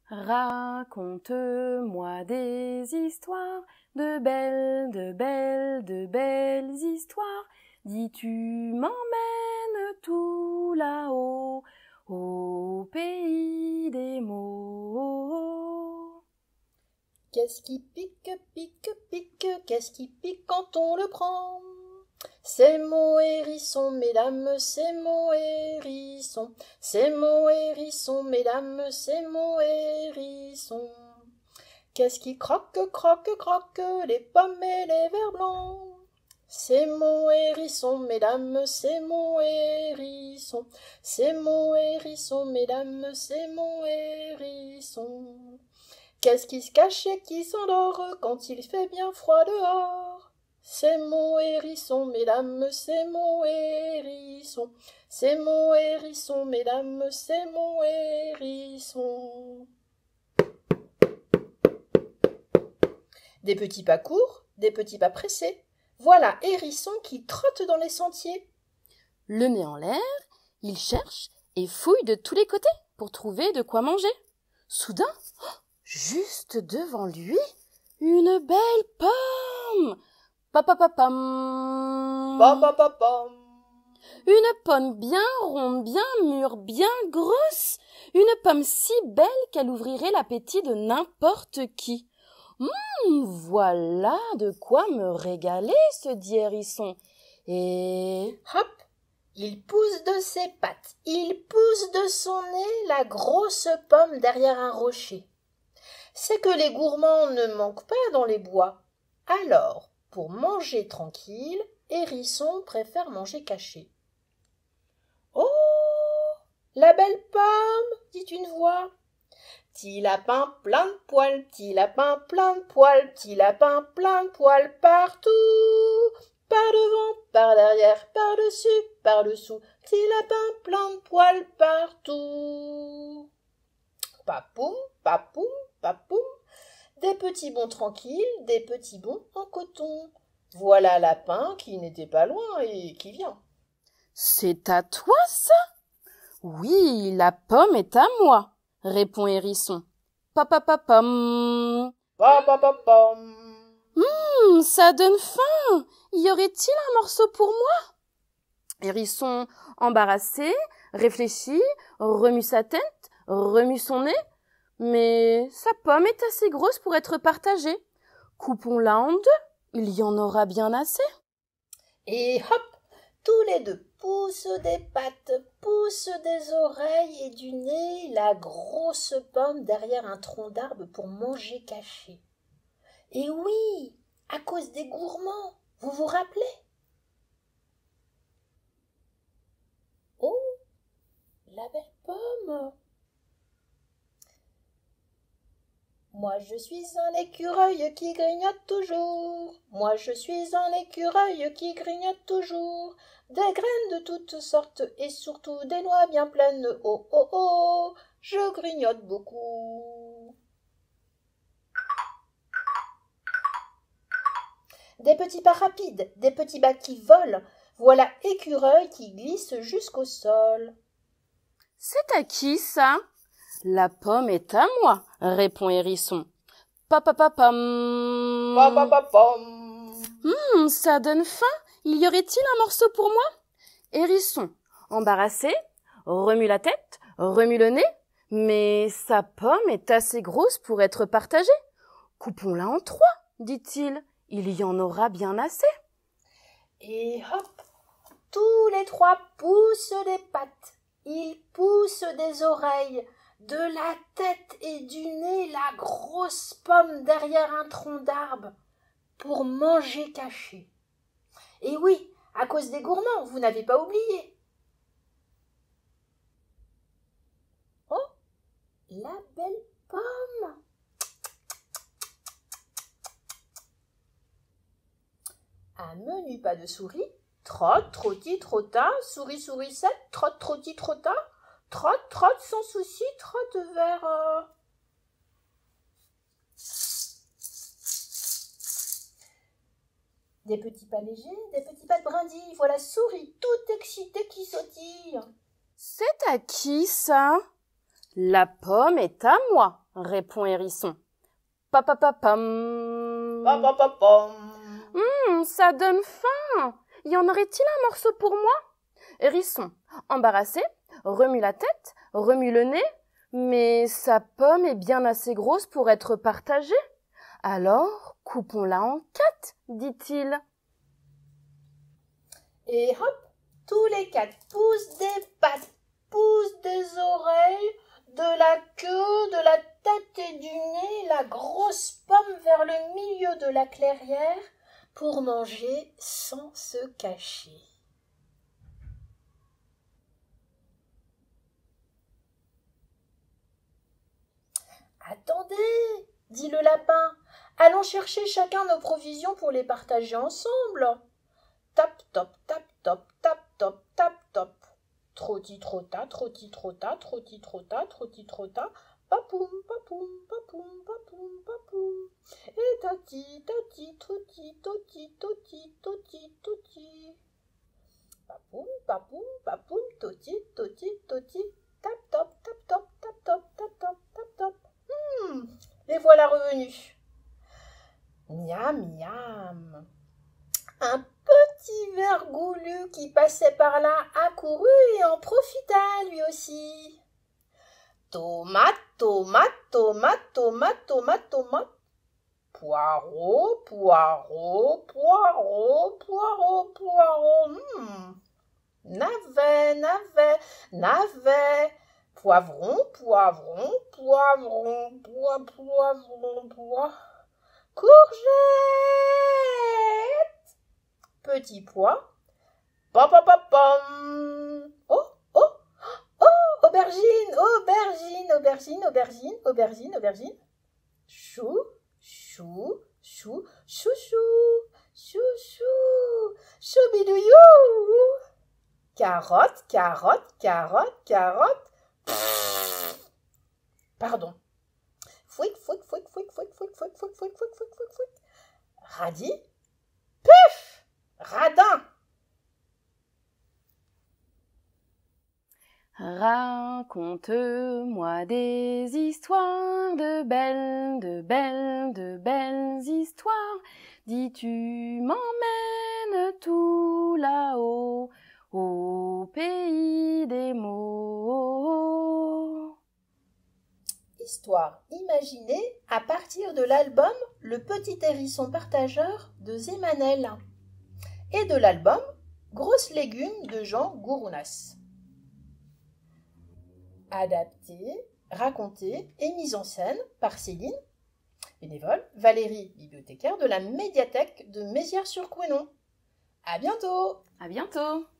Raconte-moi des histoires, de belles histoires. Dis tu m'emmènes tout là-haut, au pays des mots. Qu'est-ce qui pique, pique, pique, qu'est-ce qui pique quand on le prend? C'est mon hérisson, mesdames, c'est mon hérisson. C'est mon hérisson, mesdames, c'est mon hérisson. Qu'est-ce qui croque, croque, croque, les pommes et les vers blancs? C'est mon hérisson, mesdames, c'est mon hérisson. C'est mon hérisson, mesdames, c'est mon hérisson. Qu'est-ce qui se cache et qui s'endort quand il fait bien froid dehors? C'est mon hérisson, mesdames, c'est mon hérisson. C'est mon hérisson, mesdames, c'est mon hérisson. Des petits pas courts, des petits pas pressés. Voilà Hérisson qui trotte dans les sentiers. Le nez en l'air, il cherche et fouille de tous les côtés pour trouver de quoi manger. Soudain, juste devant lui, une belle pomme. Papapapam. Papapapam. Une pomme bien ronde, bien mûre, bien grosse. Une pomme si belle qu'elle ouvrirait l'appétit de n'importe qui. Voilà de quoi me régaler, se dit Hérisson. Et hop, il pousse de ses pattes, il pousse de son nez la grosse pomme derrière un rocher. C'est que les gourmands ne manquent pas dans les bois. Alors, pour manger tranquille, Hérisson préfère manger caché. Oh, la belle pomme, dit une voix. Petit lapin plein de poils, petit lapin plein de poils, petit lapin plein de poils partout. Par devant, par derrière, par dessus, par dessous, petit lapin plein de poils partout. Papoum, papoum, papoum. Des petits bonds tranquilles, des petits bonds en coton. Voilà lapin qui n'était pas loin et qui vient. c'est à toi ça? Oui, la pomme est à moi, répond Hérisson. Papapapam. Papapapam. Ça donne faim. Y aurait-il un morceau pour moi? Hérisson, embarrassé, réfléchit, remue sa tête, remue son nez. Mais sa pomme est assez grosse pour être partagée. Coupons-la en deux, il y en aura bien assez. Et hop, tous les deux poussent des pattes, poussent des oreilles et du nez la grosse pomme derrière un tronc d'arbre pour manger caché. Et oui, à cause des gourmands, vous vous rappelez? Oh, la belle pomme! Moi je suis un écureuil qui grignote toujours. Moi je suis un écureuil qui grignote toujours. Des graines de toutes sortes et surtout des noix bien pleines. Oh oh oh, je grignote beaucoup. Des petits pas rapides, des petits bas qui volent. Voilà écureuil qui glisse jusqu'au sol. C'est à qui ça? La pomme est à moi, répond Hérisson. Papapapam. Papapapam. Ça donne faim. Y aurait-il un morceau pour moi? Hérisson, embarrassé, remue la tête, remue le nez, mais sa pomme est assez grosse pour être partagée. Coupons-la en trois, dit-il. Il y en aura bien assez. Et hop, tous les trois poussent des pattes, ils poussent des oreilles, de la tête et du nez la grosse pomme derrière un tronc d'arbre pour manger caché. Et oui, à cause des gourmands, vous n'avez pas oublié. Oh, la belle pomme! Un menu pas de souris, trotte, trotti, trotta, souris, sourisette, trotte, trotti, trotta, trotte, trotte sans souci, trotte vers... Des petits pas légers, des petits pas de brindilles, voilà souris, toute excitée qui sautille. C'est à qui ça? La pomme est à moi, répond Hérisson. Papapapam. Papapapam. Ça donne faim. Y en aurait-il un morceau pour moi? Hérisson, embarrassé, remue la tête, remue le nez, mais sa pomme est bien assez grosse pour être partagée. Alors, coupons-la en 4, dit-il. Et hop, tous les 4 poussent des pattes, poussent des oreilles, de la queue, de la tête et du nez, la grosse pomme vers le milieu de la clairière pour manger sans se cacher. Attendez, dit le lapin, allons chercher chacun nos provisions pour les partager ensemble. Tap, top, tap, top, tap, top, tap, top. Trotti, trotta, trotti, trotta, trotti, trotta, trotti, trotta. Papoum, papoum, papoum, papoum, papoum. Et tati, tati, trotti, toti, toti, toti, toti. Papoum, papoum, papoum, toti, toti, toti. Tap, top, tap, top, tap, top, tap, top, tap, top. Les voilà revenus. Miam, miam. Un petit ver goulu qui passait par là accourut et en profita lui aussi. Tomate, tomate, tomate, tomate, tomate, tomate. Poireau, poireau, poireau, poireau, poireau. Navet, navet, navet. Poivron, poivron, poivron, poivron, poivron. Courgette. Petit pois. Pam. Oh, oh, oh, aubergine, aubergine, aubergine, aubergine, aubergine, aubergine. Chou, chou, chou, chou, chou, chou, chou, choubidouillou. Carotte, carotte, carotte, carotte. Pardon. Fouic, fouic, fouic, fouic, fouic, fouic, fouic, fouic, fouic, fouic, fouic, fouic, fouic. Radis. Puf! Radin. Raconte-moi des histoires, de belles histoires. Dis tu m'emmènes tout là-haut, au pays des mots. Histoire imaginée à partir de l'album Le Petit Hérisson Partageur de Zémanel et de l'album Grosses légumes de Jean Gourounas. Adapté, raconté et mise en scène par Céline, bénévole, Valérie, bibliothécaire de la médiathèque de Mézières-sur-Couesnon. À bientôt! À bientôt!